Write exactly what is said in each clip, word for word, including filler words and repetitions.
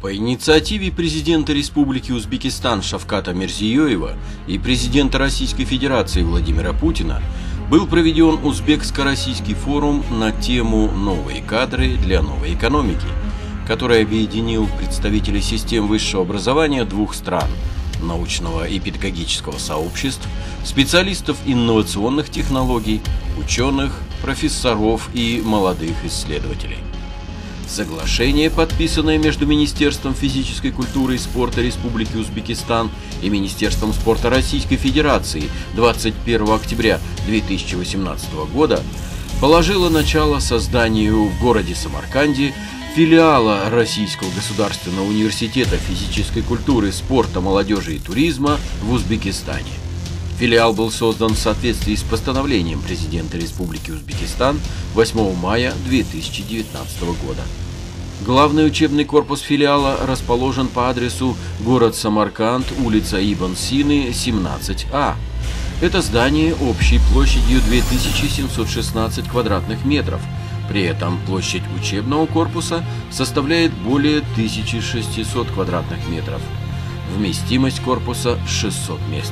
По инициативе президента Республики Узбекистан Шавката Мирзиёева и президента Российской Федерации Владимира Путина был проведен Узбекско-российский форум на тему «Новые кадры для новой экономики», который объединил представителей систем высшего образования двух стран, научного и педагогического сообществ, специалистов инновационных технологий, ученых, профессоров и молодых исследователей. Соглашение, подписанное между Министерством физической культуры и спорта Республики Узбекистан и Министерством спорта Российской Федерации двадцать первого октября две тысячи восемнадцатого года, положило начало созданию в городе Самарканде филиала Российского государственного университета физической культуры, спорта, молодежи и туризма в Узбекистане. Филиал был создан в соответствии с постановлением президента Республики Узбекистан восьмого мая две тысячи девятнадцатого года. Главный учебный корпус филиала расположен по адресу город Самарканд, улица Ибн Сины, семнадцать А. Это здание общей площадью две тысячи семьсот шестнадцать квадратных метров. При этом площадь учебного корпуса составляет более тысячи шестисот квадратных метров. Вместимость корпуса шестьсот мест.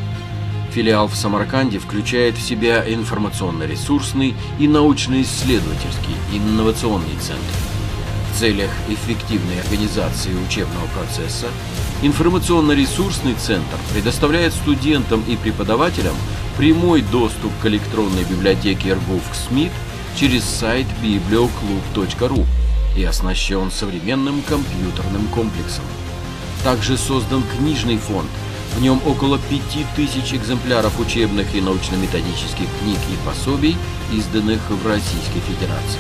Филиал в Самарканде включает в себя информационно-ресурсный и научно-исследовательский инновационный центр. В целях эффективной организации учебного процесса информационно-ресурсный центр предоставляет студентам и преподавателям прямой доступ к электронной библиотеке РГУФК-СМИТ через сайт библиоклуб точка ру и оснащен современным компьютерным комплексом. Также создан книжный фонд. В нем около пяти тысяч экземпляров учебных и научно-методических книг и пособий, изданных в Российской Федерации.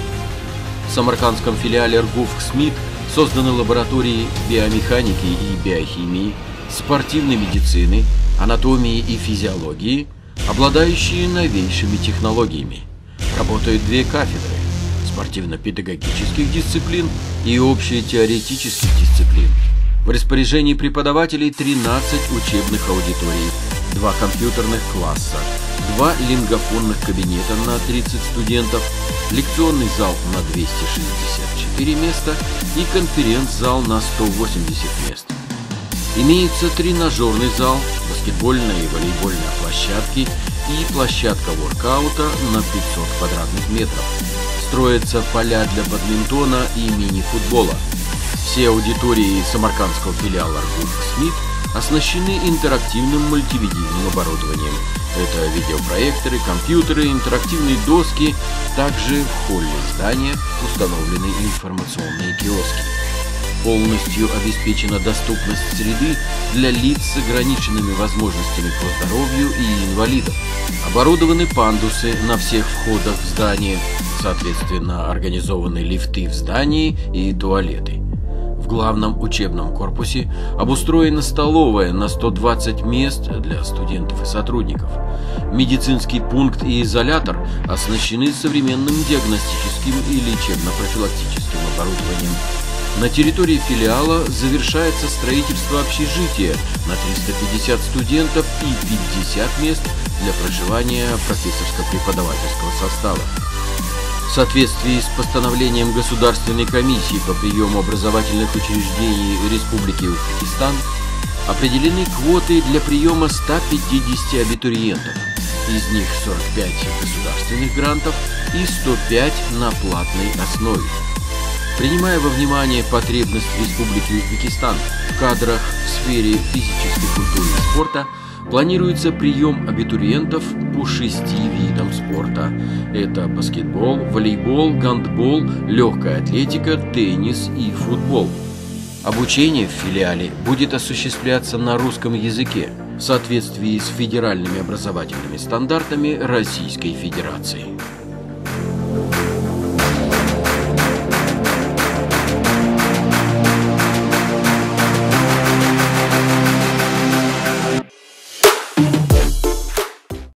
В самаркандском филиале РГУФК-СМИТ созданы лаборатории биомеханики и биохимии, спортивной медицины, анатомии и физиологии, обладающие новейшими технологиями. Работают две кафедры – спортивно-педагогических дисциплин и общетеоретических дисциплин. В распоряжении преподавателей тринадцать учебных аудиторий, два компьютерных класса, два лингофонных кабинета на тридцать студентов, лекционный зал на двести шестьдесят четыре места и конференц-зал на сто восемьдесят мест. Имеется тренажерный зал, баскетбольная и волейбольная площадки и площадка воркаута на пятьсот квадратных метров. Строятся поля для бадминтона и мини-футбола. Все аудитории самаркандского филиала РГУФК-СМИТ оснащены интерактивным мультимедийным оборудованием. Это видеопроекторы, компьютеры, интерактивные доски. Также в холле здания установлены информационные киоски. Полностью обеспечена доступность среды для лиц с ограниченными возможностями по здоровью и инвалидов. Оборудованы пандусы на всех входах в здание, соответственно, организованы лифты в здании и туалеты. В главном учебном корпусе обустроена столовая на сто двадцать мест для студентов и сотрудников. Медицинский пункт и изолятор оснащены современным диагностическим и лечебно-профилактическим оборудованием. На территории филиала завершается строительство общежития на триста пятьдесят студентов и пятьдесят мест для проживания профессорско-преподавательского состава. В соответствии с постановлением Государственной комиссии по приему образовательных учреждений Республики Узбекистан определены квоты для приема ста пятидесяти абитуриентов, из них сорок пять государственных грантов и сто пять на платной основе. Принимая во внимание потребность Республики Узбекистан в кадрах в сфере физической культуры и спорта, планируется прием абитуриентов по шести видам спорта. Это баскетбол, волейбол, гандбол, легкая атлетика, теннис и футбол. Обучение в филиале будет осуществляться на русском языке в соответствии с федеральными образовательными стандартами Российской Федерации.